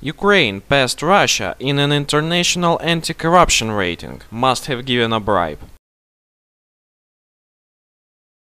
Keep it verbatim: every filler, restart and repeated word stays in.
Ukraine passed Russia in an international anti-corruption rating. Must have given a bribe.